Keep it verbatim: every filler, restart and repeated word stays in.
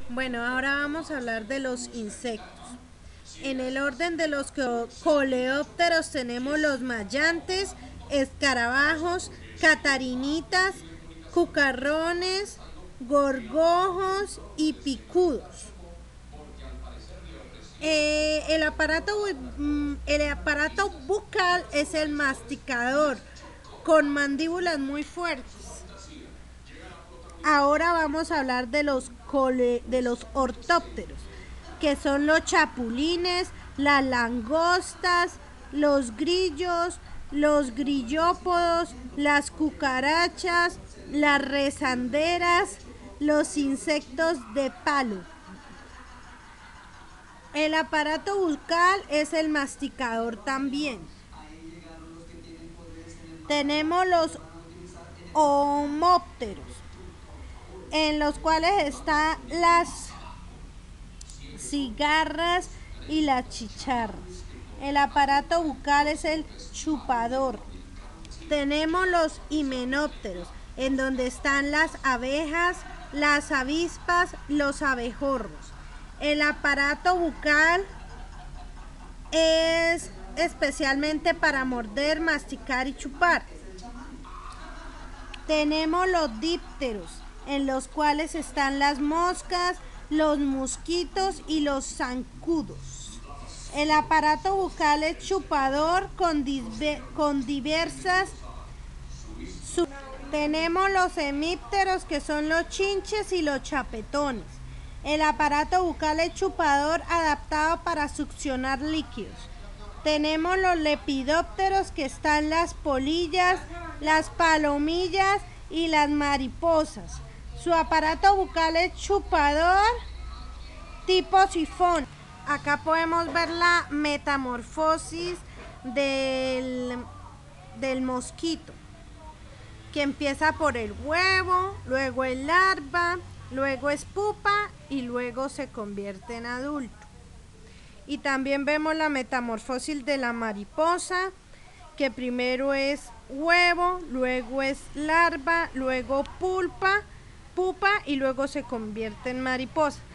Bueno, ahora vamos a hablar de los insectos. En el orden de los coleópteros tenemos los mallantes, escarabajos, catarinitas, cucarrones, gorgojos y picudos. Eh, el, aparato, el aparato bucal es el masticador, con mandíbulas muy fuertes. Ahora vamos a hablar de los, cole, de los ortópteros, que son los chapulines, las langostas, los grillos, los grillópodos, las cucarachas, las rezanderas, los insectos de palo. El aparato bucal es el masticador también. Tenemos los homópteros, en los cuales están las cigarras y las chicharras. El aparato bucal es el chupador. Tenemos los himenópteros, en donde están las abejas, las avispas, los abejorros. El aparato bucal es especialmente para morder, masticar y chupar. Tenemos los dípteros, en los cuales están las moscas, los mosquitos y los zancudos. El aparato bucal es chupador con, con diversas. Tenemos los hemípteros, que son los chinches y los chapetones. El aparato bucal es chupador adaptado para succionar líquidos. Tenemos los lepidópteros, que están las polillas, las palomillas y las mariposas. Su aparato bucal es chupador tipo sifón. Acá podemos ver la metamorfosis del, del mosquito, que empieza por el huevo, luego el larva, luego es pupa y luego se convierte en adulto. Y también vemos la metamorfosis de la mariposa, que primero es huevo, luego es larva, luego pulpa, pupa y luego se convierte en mariposa.